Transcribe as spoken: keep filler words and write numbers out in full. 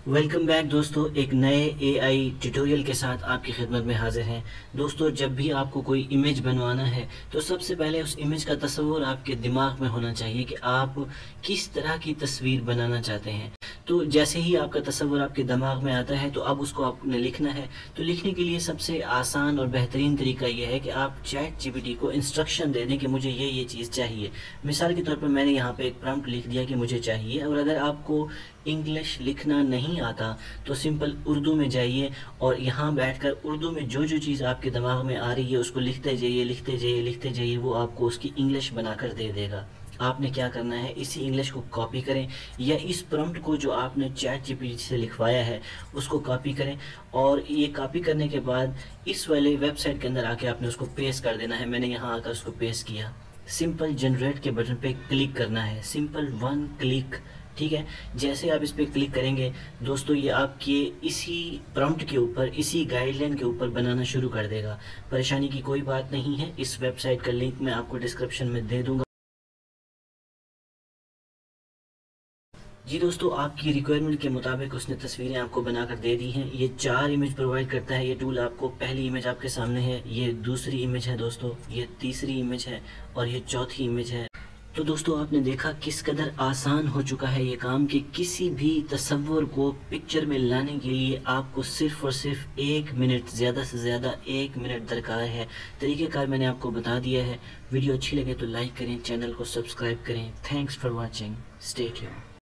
Welcome back दोस्तों, एक नए एआई ट्यूटोरियल के साथ आपकी खिदमत में हाजिर हैं। दोस्तों, जब भी आपको कोई इमेज बनवाना है तो सबसे पहले उस इमेज का तस्वुर आपके दिमाग में होना चाहिए कि आप किस तरह की तस्वीर बनाना चाहते हैं। तो जैसे ही आपका तस्वुर आपके दिमाग में आता है तो अब उसको आपने लिखना है। तो लिखने के लिए सबसे आसान और बेहतरीन तरीका यह है कि आप चैट जीपीटी को इंस्ट्रक्शन दे दें कि मुझे ये ये चीज़ चाहिए। मिसाल के तौर पर मैंने यहाँ पे एक प्रॉम्प्ट लिख दिया कि मुझे चाहिए, और अगर आपको इंग्लिश लिखना नहीं आता तो सिंपल उर्दू में जाइए और यहाँ बैठकर उर्दू में जो जो चीज़ आपके दिमाग में आ रही है उसको लिखते जाइए लिखते जाइए लिखते जाइए वो आपको उसकी इंग्लिश बनाकर दे देगा। आपने क्या करना है, इसी इंग्लिश को कॉपी करें या इस प्रॉम्प्ट को जो आपने चैट जीपीटी से लिखवाया है उसको कॉपी करें, और ये कॉपी करने के बाद इस वाले वेबसाइट के अंदर आके आपने उसको पेस्ट कर देना है। मैंने यहाँ आकर उसको पेस्ट किया। सिंपल जनरेट के बटन पे क्लिक करना है, सिंपल वन क्लिक। ठीक है, जैसे आप इस पर क्लिक करेंगे दोस्तों, ये आपके इसी प्रॉम्प्ट के ऊपर, इसी गाइडलाइन के ऊपर बनाना शुरू कर देगा। परेशानी की कोई बात नहीं है, इस वेबसाइट का लिंक मैं आपको डिस्क्रिप्शन में दे दूंगा। जी दोस्तों, आपकी रिक्वायरमेंट के मुताबिक उसने तस्वीरें आपको बनाकर दे दी हैं। ये चार इमेज प्रोवाइड करता है ये टूल आपको। पहली इमेज आपके सामने है, ये दूसरी इमेज है दोस्तों, ये तीसरी इमेज है और ये चौथी इमेज है। तो दोस्तों, आपने देखा किस कदर आसान हो चुका है ये काम कि किसी भी तस्वुर को पिक्चर में लाने के लिए आपको सिर्फ और सिर्फ एक मिनट, ज़्यादा से ज़्यादा एक मिनट दरकार है। तरीक़ेकार मैंने आपको बता दिया है। वीडियो अच्छी लगे तो लाइक करें, चैनल को सब्सक्राइब करें। Thanks for watching, stay tuned.